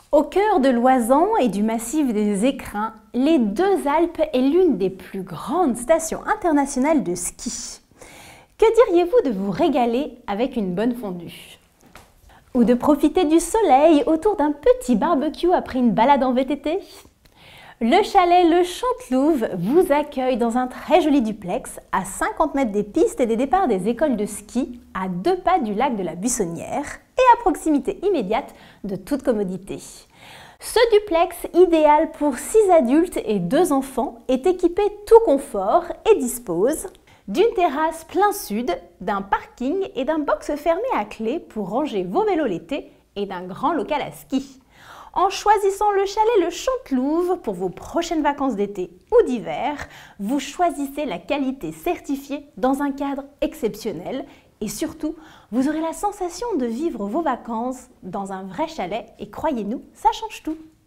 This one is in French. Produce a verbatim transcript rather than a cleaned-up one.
Au cœur de l'Oisans et du massif des Écrins, les Deux Alpes est l'une des plus grandes stations internationales de ski. Que diriez-vous de vous régaler avec une bonne fondue? Ou de profiter du soleil autour d'un petit barbecue après une balade en V T T? Le chalet Le Chantelouve vous accueille dans un très joli duplex à cinquante mètres des pistes et des départs des écoles de ski, à deux pas du lac de la Buissonnière et à proximité immédiate de toute commodité. Ce duplex, idéal pour six adultes et deux enfants, est équipé tout confort et dispose d'une terrasse plein sud, d'un parking et d'un box fermé à clé pour ranger vos vélos l'été et d'un grand local à ski. En choisissant le chalet Le Chantelouve pour vos prochaines vacances d'été ou d'hiver, vous choisissez la qualité certifiée dans un cadre exceptionnel et surtout, vous aurez la sensation de vivre vos vacances dans un vrai chalet et croyez-nous, ça change tout.